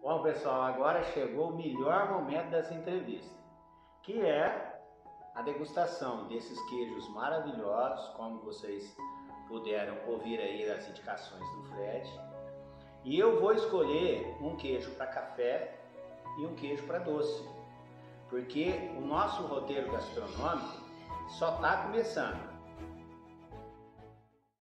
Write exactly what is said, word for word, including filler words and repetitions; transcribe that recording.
Bom, pessoal, agora chegou o melhor momento dessa entrevista, que é a degustação desses queijos maravilhosos, como vocês puderam ouvir aí as indicações do Fred. E eu vou escolher um queijo para café e um queijo para doce, porque o nosso roteiro gastronômico só está começando.